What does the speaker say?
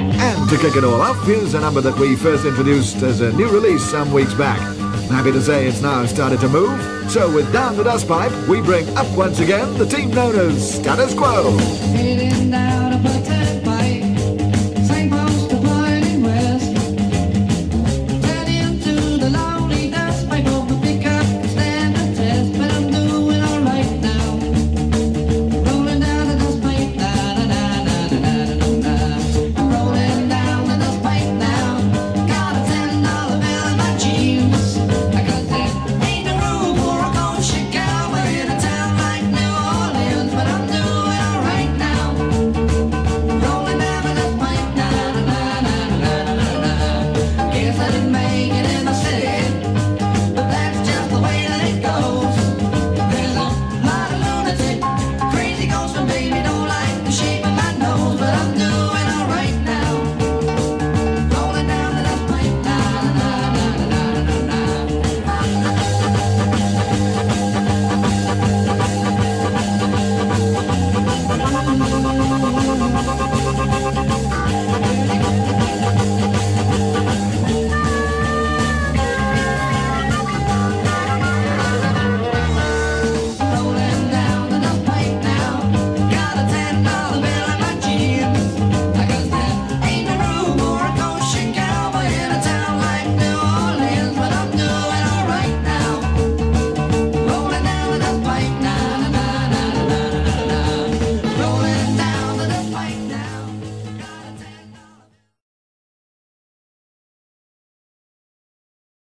And to kick it all off, here's a number that we first introduced as a new release some weeks back. I'm happy to say it's now started to move. So with Down the Dustpipe, we bring up once again the team known as Status Quo.